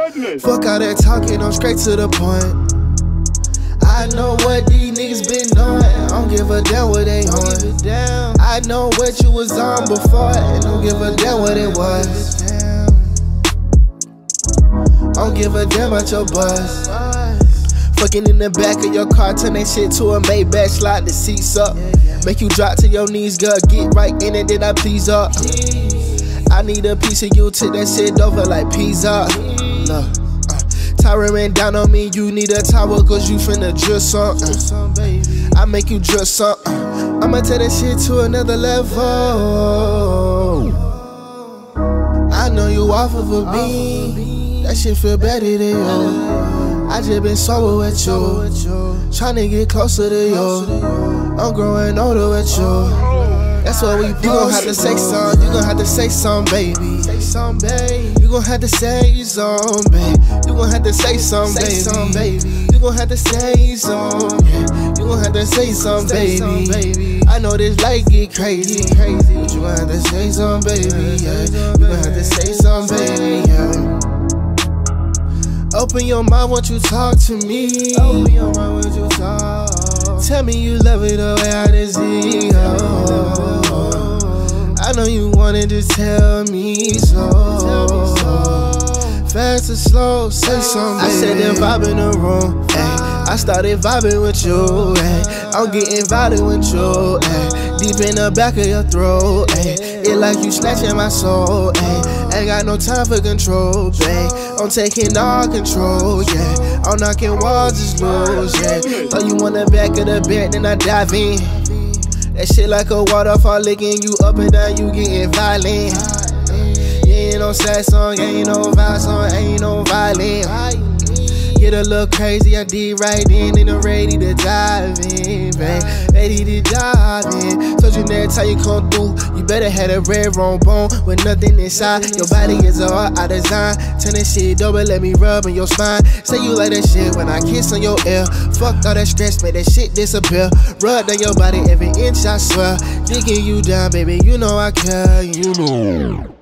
Fuck all that talking, I'm straight to the point. I know what these niggas been doing. I don't give a damn what they on. I know what you was on before, and don't give a damn what it was. I don't give a damn about your buzz. Fucking in the back of your car, turn that shit to a Maybach, slide the seats up. Make you drop to your knees, girl, get right in it, then I please up. I need a piece of you, take that shit over like pizza. Look, Tyra ran down on me, you need a towel, cause you finna drill something. I make you drill something. I'ma take that shit to another level. I know you off of a beam, that shit feel better than you. I just been sober with you, tryna get closer to you. I'm growing older with you. That's what we. You gon' have to say something. You gon' have to say something, baby. Say something, baby. You gon' have to say something, baby. You gon' have to say something, baby. You gon' have to say something. You gon' have to say something, baby. I know this life get crazy, but you gon' have to say something, baby. You gon' have to say something, baby. Open your mind, won't you talk to me? Open your mind, won't you talk? Tell me you love it the way I just see. I know you wanted to tell me so. Fast or slow, say something. I said that vibe in the room. Ay. I started vibing with you. Ay. I'm getting violent with you. Ay. Deep in the back of your throat. Ay. It like you snatching my soul. Ay. Ain't got no time for control, babe. I'm taking all control, yeah. I'm knocking walls just loose, yeah. Throw you on the back of the bed, then I dive in. That shit like a waterfall, licking you up and down, you getting violent. Ain't no sad song, ain't no vibe song, ain't no violent. Get a little crazy, I did right in, and I'm ready to dive in, babe. Ready to dive in. Told you next time you come through, you better have a red wrong bone with nothing inside. Your body is all I design. Turn that shit over, let me rub on your spine. Say you like that shit when I kiss on your ear. Fuck all that stress, make that shit disappear. Rub down your body every inch, I swear. Digging you down, baby, you know I care, you know.